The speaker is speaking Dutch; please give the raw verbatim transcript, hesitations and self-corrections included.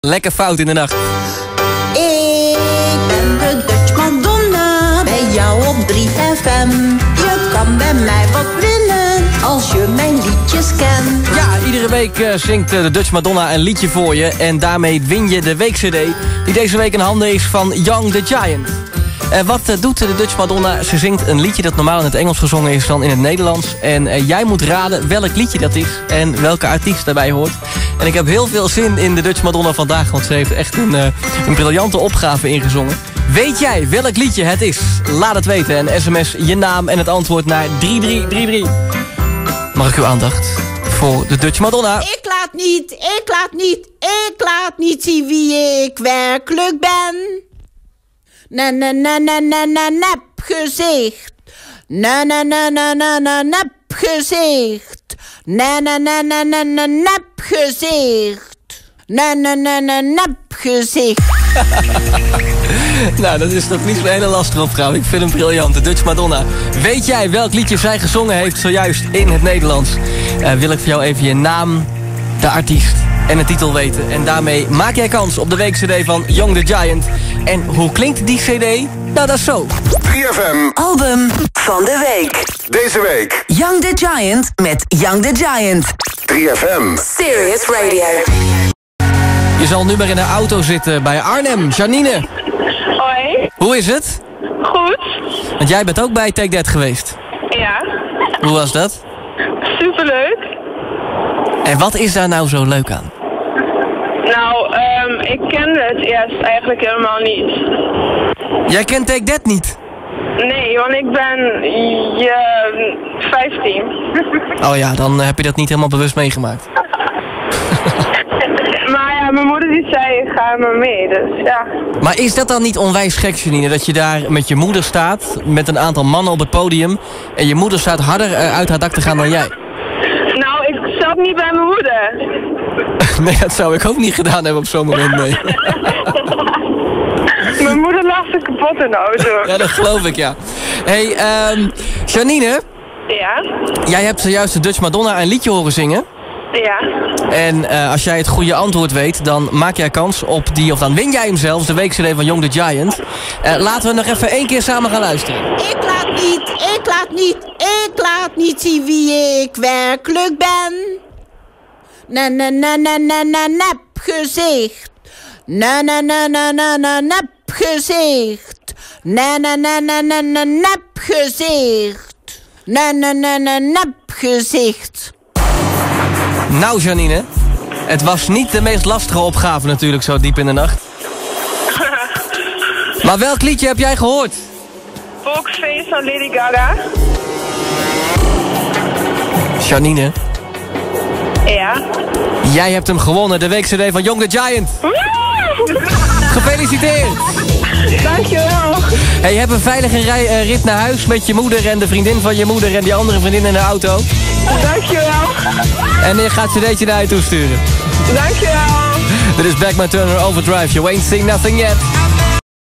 Lekker fout in de nacht. Ik ben de Dutch Madonna, bij jou op drie F M. Je kan bij mij wat winnen, als je mijn liedjes kent. Ja, iedere week uh, zingt uh, de Dutch Madonna een liedje voor je. En daarmee win je de weekcd, die deze week in handen is van Young the Giant. Uh, wat uh, doet de Dutch Madonna? Ze zingt een liedje dat normaal in het Engels gezongen is dan in het Nederlands. En uh, jij moet raden welk liedje dat is en welke artiest daarbij hoort. En ik heb heel veel zin in de Dutch Madonna vandaag, want ze heeft echt een, uh, een briljante opgave ingezongen. Weet jij welk liedje het is? Laat het weten en sms je naam en het antwoord naar drie drie drie drie. Mag ik uw aandacht voor de Dutch Madonna? Ik laat niet, ik laat niet, ik laat niet zien wie ik werkelijk ben. Na na na na na na nep gezicht. Na na na na na na nep gezicht. Na na na na na na nep gezicht. Na na na na nep gezicht. Nou, dat is toch niet zo'n hele lastige opgave. Ik vind hem briljant, de Dutch Madonna. Weet jij welk liedje zij gezongen heeft zojuist in het Nederlands? Uh, wil ik voor jou even je naam, de artiest en de titel weten. En daarmee maak jij kans op de weekcd van Young the Giant. En hoe klinkt die cd? Nou, dat is zo. drie F M. Album van de week. Deze week. Young the Giant met Young the Giant. drie F M. Serious Radio. Je zal nu maar in de auto zitten bij Arnhem. Janine. Hoi. Hoe is het? Goed. Want jij bent ook bij Take That geweest. Ja. Hoe was dat? Superleuk. En wat is daar nou zo leuk aan? Nou, um, ik kende het eerst eigenlijk helemaal niet. Jij kent Take That niet? Nee, want ik ben je vijftien. Oh ja, dan heb je dat niet helemaal bewust meegemaakt. Maar ja, mijn moeder die zei, ga maar mee, dus ja. Maar is dat dan niet onwijs gek, Janine? Dat je daar met je moeder staat, met een aantal mannen op het podium, en je moeder staat harder uh, uit haar dak te gaan dan jij? Nou, ik zat niet bij mijn moeder. Nee, dat zou ik ook niet gedaan hebben op zo'n moment, nee. Mijn moeder lag er kapot in de auto. Ja, dat geloof ik, ja. Hé, hey, um, Janine. Ja? Jij hebt zojuist de Dutch Madonna een liedje horen zingen. Ja. En uh, als jij het goede antwoord weet, dan maak jij kans op die, of dan win jij hem zelfs, de weekcd van Young the Giant. Uh, laten we nog even één keer samen gaan luisteren. Ik laat niet, ik laat niet, ik laat niet zien wie ik werkelijk ben. Na na na na na na nep gezicht. Na na na na na na nep gezicht. Na na na na na na nep gezicht. Na na na na nep gezicht. Nou, Janine, het was niet de meest lastige opgave natuurlijk, zo diep in de nacht. Maar welk liedje heb jij gehoord? Volksfeest van Lady Gaga. Janine. Ja. Jij hebt hem gewonnen, de weekcd van Young the Giant. Gefeliciteerd. Dankjewel. Hey, je hebt een veilige rij, uh, rit naar huis met je moeder en de vriendin van je moeder en die andere vriendin in de auto. Dankjewel. En je gaat cd'tje naar je toe sturen. Dankjewel. Dit is Back My Turner Overdrive. You ain't seen nothing yet.